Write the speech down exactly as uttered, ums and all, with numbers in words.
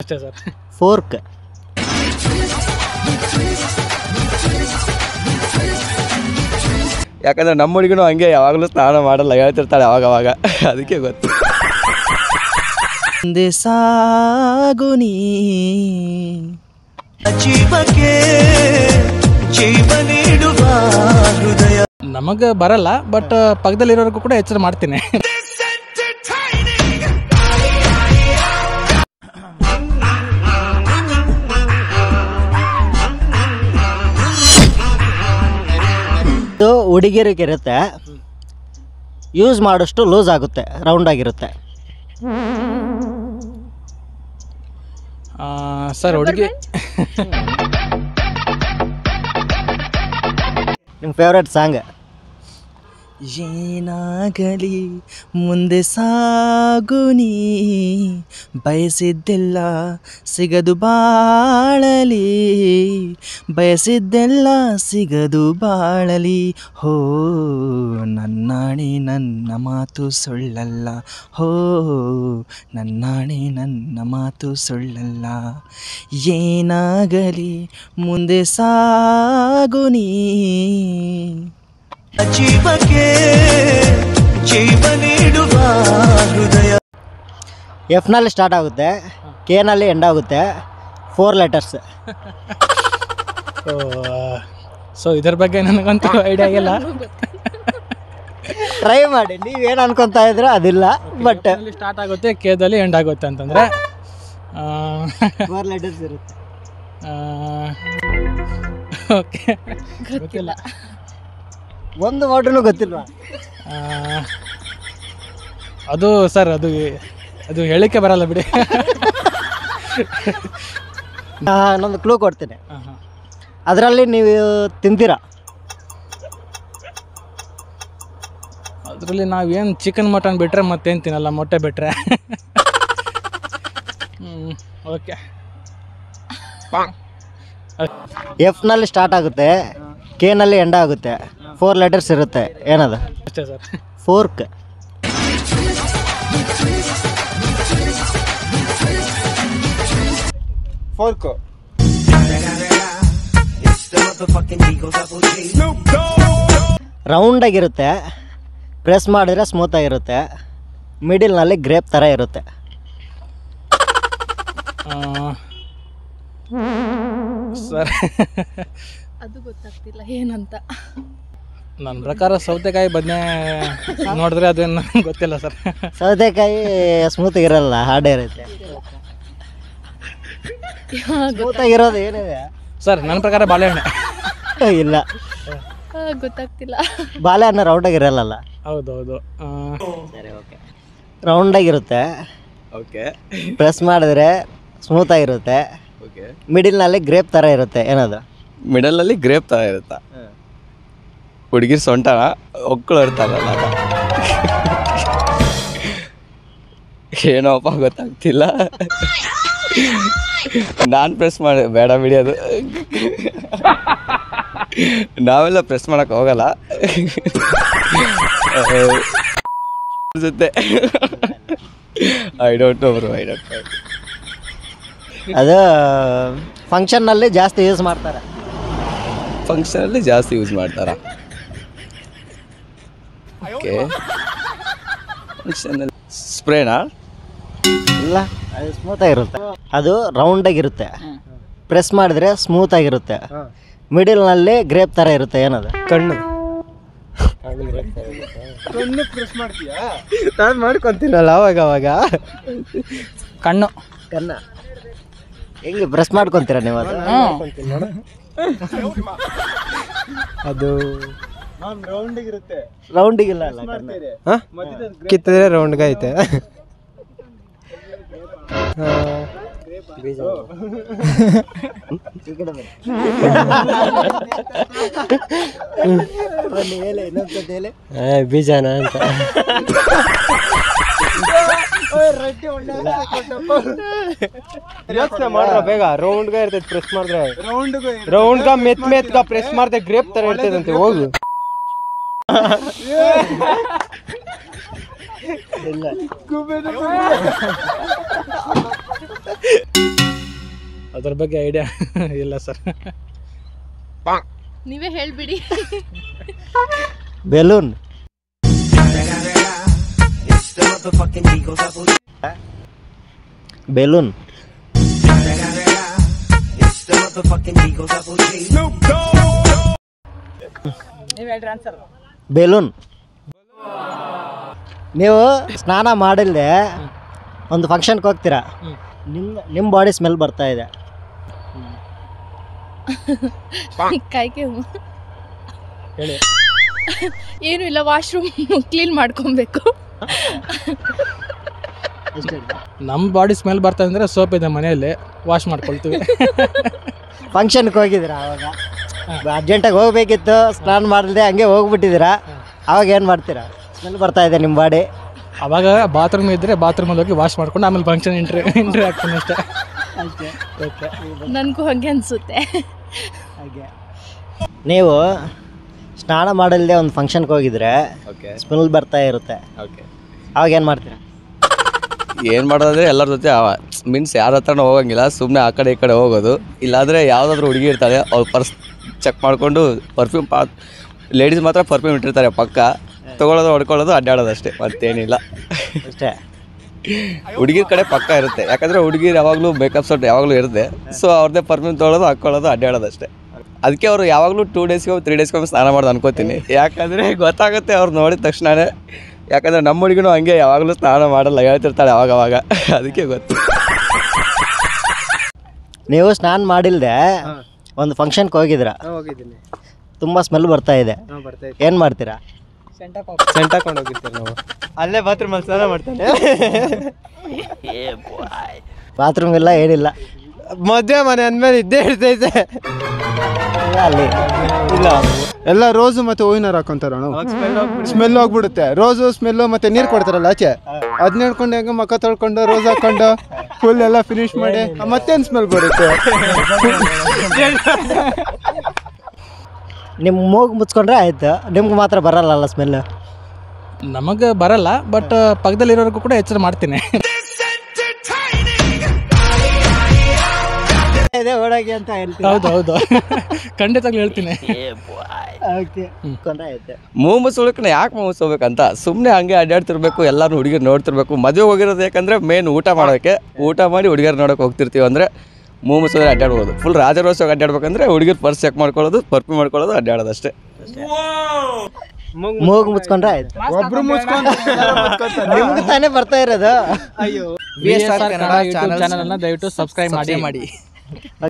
ಅಷ್ಟೇ sir. Fork. ಯಾಕಂದ್ರೆ ನಮ್ಮ ಹುಡುಗಿನೂ ಹಂಗೆ ಯಾವಾಗಲೂ ಸ್ನಾನ ಮಾಡಲ್ಲ, ಹೇಳ್ತಿರ್ತಾಳೆ ಅವಾಗ ಅವಾಗ, ಅದಕ್ಕೆ ಗೊತ್ತು. ಮುಂದೆ ಸಾಗು ನೀ ನಮಗೆ ಬರಲ್ಲ, ಬಟ್ ಪಕ್ಕದಲ್ಲಿರೋರ್ಗೂ ಕೂಡ ಎಚ್ಚರ ಮಾಡ್ತೀನಿ. ಹುಡುಗಿರಿಗೆ ಇರುತ್ತೆ, ಯೂಸ್ ಮಾಡೋಷ್ಟು ಲೂಸ್ ಆಗುತ್ತೆ, ರೌಂಡ್ ಆಗಿರುತ್ತೆ. ಸರ್ ಹುಡುಗಿ ನಿಮ್ಮ ಫೇವ್ರೆಟ್ ಸಾಂಗ್? ಏನಾಗಲಿ ಮುಂದೆ ಸಾಗು ನೀ, ಬಯಸಿದ್ದೆಲ್ಲ ಸಿಗದು ಬಾಳಲಿ, ಬಯಸಿದ್ದೆಲ್ಲ ಸಿಗದು ಬಾಳಲಿ. ಹೋ ನನ್ನಾಣೆ ನನ್ನ ಮಾತು ಸುಳ್ಳಲ್ಲ, ಹೋ ನನ್ನಾಣೆ ನನ್ನ ಮಾತು ಸುಳ್ಳಲ್ಲ. ಏನಾಗಲಿ ಮುಂದೆ ಸಾಗು ನೀ, ಜೀವಕ್ಕೆ ಜೀವ ನೀಡುವ ಹೃದಯ. ಎಫ್ನಲ್ಲಿ ಸ್ಟಾರ್ಟ್ ಆಗುತ್ತೆ, ಕೆನಲ್ಲಿ ಎಂಡ್ ಆಗುತ್ತೆ, ಫೋರ್ ಲೆಟರ್ಸ್. ಸೊ ಇದ್ರ ಬಗ್ಗೆ ನನಗಂತೂ ಐಡಿಯಾ ಇಲ್ಲ. ಟ್ರೈ ಮಾಡಿ, ನೀವೇನು ಅನ್ಕೊತಾ ಇದ್ರೆ ಅದಿಲ್ಲ, ಬಟ್ ಸ್ಟಾರ್ಟ್ ಆಗುತ್ತೆ, ಕೇದಲ್ಲಿ ಎಂಡ್ ಆಗುತ್ತೆ ಅಂತಂದರೆ ಫೋರ್ ಲೆಟರ್ಸ್ ಇರುತ್ತೆ. ಓಕೆ, ಗೊತ್ತಿಲ್ಲ. ಒಂದು ವರ್ಡ್ನು ಗೊತ್ತಿಲ್ವಾ? ಅದು ಸರ್ ಅದು ಅದು ಹೇಳಿಕೆ ಬರಲ್ಲ ಬಿಡಿ. ನಾನೊಂದು ಕ್ಲೂ ಕೊಡ್ತೀನಿ, ಅದರಲ್ಲಿ ನೀವು ತಿಂತೀರಾ. ಅದರಲ್ಲಿ ನಾವೇನು ಚಿಕನ್ ಮಟನ್ ಬಿಟ್ಟರೆ ಮತ್ತೇನು ತಿನ್ನಲ್ಲ, ಮೊಟ್ಟೆ ಬಿಟ್ಟರೆ. ಹ್ಞೂ ಓಕೆ. ಎಫ್ನಲ್ಲಿ ಸ್ಟಾರ್ಟ್ ಆಗುತ್ತೆ, ಕೆನಲ್ಲಿ ಎಂಡ್ ಆಗುತ್ತೆ, ಫೋರ್ ಲೆಟರ್ಸ್ ಇರುತ್ತೆ, ಏನದು? ಅಷ್ಟೇ ಸರ್. ಫೋರ್ಕ್. ಫೋರ್ಕ್ ರೌಂಡ್ ಆಗಿರುತ್ತೆ, ಪ್ರೆಸ್ ಮಾಡಿದ್ರೆ ಸ್ಮೂತ್ ಆಗಿರುತ್ತೆ, ಮಿಡಿಲ್ನಲ್ಲಿ ಗ್ರೇಪ್ ಥರ ಇರುತ್ತೆ. ಸರ್ ಅದು ಗೊತ್ತಾಗ್ತಿಲ್ಲ ಏನಂತ. ನನ್ನ ಪ್ರಕಾರ ಸೌತೆಕಾಯಿ ಬದನೆ ನೋಡಿದ್ರೆ ಅದೇನು ಗೊತ್ತಿಲ್ಲ ಸರ್. ಸೌತೆಕಾಯಿ ಸ್ಮೂತ್ ಇರಲ್ಲ, ಹಾರ್ಡ್ ಇರುತ್ತೆ. ಸ್ಮೂತ್ ಆಗಿರೋದು ಏನಿದೆ ಸರ್? ನನ್ನ ಪ್ರಕಾರ ಬಾಳೆಹಣ್ಣೆ. ಇಲ್ಲ, ಗೊತ್ತಾಗ್ತಿಲ್ಲ. ಬಾಳೆಹಣ್ಣು ರೌಂಡಾಗಿರಲ್ಲ. ಹೌದೌದು. ಸರಿ, ಓಕೆ. ರೌಂಡಾಗಿರುತ್ತೆ, ಓಕೆ. ಪ್ರೆಸ್ ಮಾಡಿದ್ರೆ ಸ್ಮೂತ್ ಆಗಿರುತ್ತೆ, ಓಕೆ. ಮಿಡಿಲ್ನಲ್ಲಿ ಗ್ರೇಪ್ ಥರ ಇರುತ್ತೆ, ಏನದು? ಮಿಡಲಲ್ಲಿ ಗ್ರೇಪ್ ಥರ ಇರುತ್ತಾ? ಹುಡುಗಿರ್ ಸೊಂಟನ ಒಕ್ಕಳು ಇರ್ತಾರಲ್ಲ, ಏನೋಪ್ಪ ಗೊತ್ತಾಗ್ತಿಲ್ಲ. ನಾನು ಪ್ರೆಸ್ ಮಾಡಿ ಬೇಡ ಬಿಡಿಯೋದು, ನಾವೆಲ್ಲ ಪ್ರೆಸ್ ಮಾಡೋಕ್ಕೆ ಹೋಗಲ್ಲ ಅನ್ಸುತ್ತೆ. I don't know bro, I don't know. ಅದು ಫಂಕ್ಷನ್ನಲ್ಲಿ ಜಾಸ್ತಿ ಯೂಸ್ ಮಾಡ್ತಾರೆ. ಫಂಕ್ಷನಲ್ಲಿ ಜಾಸ್ತಿ ಯೂಸ್ ಮಾಡ್ತಾರಾ? ಓಕೆ. ಫಂಕ್ಷನಲ್ಲಿ ಸ್ಪ್ರೇನಾ? ಇಲ್ಲ, ಅದು ಸ್ಮೂತ್ ಆಗಿರುತ್ತೆ. ಅದು ರೌಂಡ್ ಆಗಿರುತ್ತೆ, ಪ್ರೆಸ್ ಮಾಡಿದ್ರೆ ಸ್ಮೂತ್ ಆಗಿರುತ್ತೆ, ಮಿಡಿಲ್ನಲ್ಲಿ ಗ್ರೇಪ್ ಥರ ಇರುತ್ತೆ, ಏನದು? ಕಣ್ಣು. ಕಣ್ಣು ಪ್ರೆಸ್ ಮಾಡ್ತೀಯಾ? ನಾನು ಮಾಡ್ಕೊತೀನಲ್ಲ ಅವಾಗ ಅವಾಗ. ಕಣ್ಣು. ಕಣ್ಣ ಹೆಂಗೆ ಪ್ರೆಸ್ ಮಾಡ್ಕೊತೀರ ನೀವು? ಅದು ಅದು ರೌಂಡಿಗಿರುತ್ತೆ. ರೌಂಡಿಗಿಲ್ಲ ಅಲ್ಲ, ಕಿತ್ತಿದ್ರೆ ರೌಂಡ್ಗೆ ಐತೆ. ಬೀಜನ ಅಂತ. ಯೋಚನೆ ಮಾಡ್ರ ಬೇಗ. ರೌಂಡ್ಗ ಇರ್ತೈತೆ, ಪ್ರೆಸ್ ಮಾಡಿದ್ರೆ ರೌಂಡ್ಗ ಮೆತ್ ಮೆತ್ಗ ಪ್ರೆಸ್ ಮಾಡಿದ್ರೆ ಗ್ರೇಪ್ ತರ ಇರ್ತೈತಂತೆ. ಹೋಗು. ಇಲ್ಲ, ಅದ್ರ ಬಗ್ಗೆ ಐಡಿಯಾ ಇಲ್ಲ ಸರ್. ನೀವೇ ಹೇಳ್ಬಿಡಿ. ಬೆಲೂನ್. ಬೆಲೂನ್. ಬೆಲೂನ್. ನೀವು ಸ್ನಾನ ಮಾಡಿಲ್ಲದೆ ಒಂದು ಫಂಕ್ಷನ್ಗೆ ಹೋಗ್ತೀರಾ, ನಿಮ್ಮ ನಿಮ್ಮ ಬಾಡಿ ಸ್ಮೆಲ್ ಬರ್ತಾ ಇದೆ, ಕಾಯ್ಕೆ ಹೇಳಿ. ಏನು ಇಲ್ಲ, ವಾಶ್ರೂಮ್ ಕ್ಲೀನ್ ಮಾಡ್ಕೊಬೇಕು. ನಮ್ಮ ಬಾಡಿ ಸ್ಮೆಲ್ ಬರ್ತಾ ಅಂದರೆ ಸೋಪ್ ಇದೆ ಮನೆಯಲ್ಲಿ, ವಾಶ್ ಮಾಡ್ಕೊಳ್ತೀವಿ. ಫಂಕ್ಷನ್ಗೆ ಹೋಗಿದ್ದೀರಾ, ಅವಾಗ ಅರ್ಜೆಂಟಾಗಿ ಹೋಗ್ಬೇಕಿತ್ತು, ಸ್ನಾನ ಮಾಡಲ್ದೆ ಹಂಗೆ ಹೋಗ್ಬಿಟ್ಟಿದ್ದೀರಾ, ಅವಾಗ ಏನು ಮಾಡ್ತೀರಾ? ಸ್ಮೆಲ್ ಬರ್ತಾ ಇದೆ ನಿಮ್ಮ ಬಾಡಿ. ಅವಾಗ ಬಾತ್ರೂಮ್ ಇದ್ದರೆ ಬಾತ್ರೂಮಲ್ಲಿ ಹೋಗಿ ವಾಶ್ ಮಾಡ್ಕೊಂಡು ಆಮೇಲೆ ಫಂಕ್ಷನ್ ಎಂಟ್ರಿ ಎಂಟ್ರಿ ಆಗ್ತೀನಿ ಅಷ್ಟೇ. ಓಕೆ, ನನಗೂ ಹಾಗೆ ಅನಿಸುತ್ತೆ. ಹಾಗೆ ನೀವು ಸ್ನಾನ ಮಾಡಲ್ದೆ ಒಂದು ಫಂಕ್ಷನ್ಗೆ ಹೋಗಿದ್ರೆ ಓಕೆ ಸ್ಮೆಲ್ ಬರ್ತಾ ಇರುತ್ತೆ, ಓಕೆ ಅವಾಗ ಏನು ಮಾಡ್ತೀರಾ? ಏನು ಮಾಡೋದಂದ್ರೆ ಎಲ್ಲರ ಜೊತೆ ಮೀನ್ಸ್ ಯಾರ ಹತ್ರನೂ ಹೋಗಂಗಿಲ್ಲ, ಸುಮ್ಮನೆ ಆ ಕಡೆ ಈ ಕಡೆ ಹೋಗೋದು. ಇಲ್ಲಾಂದರೆ ಯಾವುದಾದ್ರೂ ಹುಡುಗಿ ಇರ್ತಾಳೆ, ಅವ್ರು ಪರ್ಸ್ ಚೆಕ್ ಮಾಡಿಕೊಂಡು ಪರ್ಫ್ಯೂಮ್ ಪಾ ಲೇಡೀಸ್ ಮಾತ್ರ ಪರ್ಫ್ಯೂಮ್ ಇಟ್ಟಿರ್ತಾರೆ ಪಕ್ಕ, ತೊಗೊಳೋದು ಹೊಡ್ಕೊಳ್ಳೋದು ಅಡ್ಡಾಡೋದು ಅಷ್ಟೇ, ಮತ್ತೇನಿಲ್ಲ ಅಷ್ಟೇ. ಹುಡುಗಿರ ಕಡೆ ಪಕ್ಕ ಇರುತ್ತೆ, ಯಾಕಂದರೆ ಹುಡುಗಿರು ಯಾವಾಗಲೂ ಮೇಕಪ್ ಸೆಟ್ ಯಾವಾಗಲೂ ಇರುತ್ತೆ. ಸೊ ಅವ್ರದ್ದೇ ಪರ್ಫ್ಯೂಮ್ ತೊಗೊಳೋದು ಹಾಕ್ಕೊಳ್ಳೋದು ಅಡ್ಡಾಡೋದು ಅಷ್ಟೇ. ಅದಕ್ಕೆ ಅವರು ಯಾವಾಗಲೂ ಟೂ ಡೇಸ್ಗೆ ತ್ರೀ ಡೇಸ್ಗೆ ಸ್ನಾನ ಮಾಡೋದು ಅನ್ಕೋತೀನಿ, ಯಾಕಂದರೆ ಗೊತ್ತಾಗುತ್ತೆ ಅವ್ರು ನೋಡಿದ ತಕ್ಷಣವೇ. ಯಾಕಂದರೆ ನಮ್ಮ ಹುಡುಗಿನೂ ಹಂಗೆ ಯಾವಾಗಲೂ ಸ್ನಾನ ಮಾಡಲ್ಲ, ಹೇಳ್ತಿರ್ತಾಳೆ ಅವಾಗವಾಗ, ಅದಕ್ಕೆ ಗೊತ್ತು. ನೀವು ಸ್ನಾನ ಮಾಡಿಲ್ಲದೆ ಒಂದು ಫಂಕ್ಷನ್ಗೆ ಹೋಗಿದ್ರ, ಹೋಗಿದ್ದೀನಿ, ತುಂಬ ಸ್ಮೆಲ್ ಬರ್ತಾ ಇದೆ, ಬರ್ತಾ ಇತ್ತು. ಏನು ಮಾಡ್ತೀರಾ? ಸೆಂಟ್ ಹಾಕೊಂಡು ಹೋಗಿರ್ತೀವಿ ನಾವು, ಅಲ್ಲೇ ಬಾತ್ರೂಮಲ್ಲಿ ಸ್ನಾನ ಮಾಡ್ತಾನೆ. ಬಾತ್ರೂಮ್ ಇಲ್ಲ, ಏನಿಲ್ಲ, ಮದುವೆ ಮನೆ ಅಂದಮೇಲೆ ಇದ್ದೇ ಇರ್ತೈತೆ. ಅಲ್ಲಿ ಇಲ್ಲ, ಎಲ್ಲ ರೋಸು ಮತ್ತೆ ಹೂವಿನಾರ ಹಾಕೊಂತಾರ ಸ್ಮೆಲ್ ಹೋಗ್ಬಿಡುತ್ತೆ. ರೋಸು ಸ್ಮೆಲ್ಲು ಮತ್ತೆ ನೀರು ಕೊಡ್ತಾರಲ್ಲ ಆಚೆ, ಅದನ್ನ ಹಿಡ್ಕೊಂಡು ಹೆಂಗೆ ಮಕ್ಕ ತೊಳ್ಕೊಂಡು ರೋಸ್ ಹಾಕೊಂಡು ಫುಲ್ ಎಲ್ಲ ಫಿನಿಶ್ ಮಾಡಿ ಮತ್ತೇನು ಸ್ಮೆಲ್ ಬರುತ್ತೆ. ನಿಮ್ಮ ಮೂಗು ಮುಚ್ಕೊಂಡ್ರೆ ಆಯ್ತು, ನಿಮ್ಗೆ ಮಾತ್ರ ಬರಲ್ಲ ಸ್ಮೆಲ್. ನಮಗೆ ಬರಲ್ಲ, ಬಟ್ ಪಕ್ಕದಲ್ಲಿರೋರ್ಗೂ ಕೂಡ ಎಚ್ಚರ ಮಾಡ್ತೀನಿ. ಇದೆ ಓಡಾಗಿ ಅಂತ ಹೇಳ್ತೀನಿ. ಹೌದು ಹೌದು ಖಂಡಿತವಾಗ್ಲೂ ಹೇಳ್ತೀನಿ. ಓಕೆ, ಮುಚ್ಕೊಂಡ್ರೆ ಆಯ್ತು. ಮೂಗು ಮುಚ್ಚೋಳಕ್ಕೆ ಯಾಕೆ ಮೂಗು ಮುಚ್ಚೋಬೇಕಂತ, ಸುಮ್ಮನೆ ಹಂಗೆ ಅಡ್ಡಾಡ್ತಿರ್ಬೇಕು, ಎಲ್ಲರೂ ಹುಡುಗಿರು ನೋಡ್ತಿರ್ಬೇಕು. ಮದುವೆ ಹೋಗಿರೋದು ಯಾಕಂದರೆ ಮೇನ್ ಊಟ ಮಾಡೋಕ್ಕೆ, ಊಟ ಮಾಡಿ ಹುಡುಗಿಯರು ನೋಡೋಕೆ ಹೋಗ್ತಿರ್ತೀವಿ ಅಂದರೆ ಮೂಗು ಮುಚ್ಚೋದ್ರೆ ಅಡ್ಡಾಡ್ಬೋದು. ಫುಲ್ ರಾಜರೋಷವಾಗಿ ಅಡ್ಡಾಡ್ಬೇಕಂದ್ರೆ ಹುಡುಗಿರು ಪರ್ಸ್ ಚೆಕ್ ಮಾಡ್ಕೊಳ್ಳೋದು, ಪರ್ಫ್ಯೂಮ್ ಮಾಡ್ಕೊಳ್ಳೋದು, ಅಡ್ಡಾಡೋದು ಅಷ್ಟೇ. ಮೂಗು ಮುಚ್ಕೊಂಡ್ರೆ ಆಯ್ತು. ಒಬ್ರು ಮುಚ್ಕೊಂಡು ನಿಮ್ಗೆ ತಾನೇ ಬರ್ತಾ ಇರೋದು. ಅಯ್ಯೋ, V S R Kannada YouTube ಚಾನಲನ್ನು ದಯವಿಟ್ಟು ಸಬ್ಸ್ಕ್ರೈಬ್ ಮಾಡಿ ಮಾಡಿ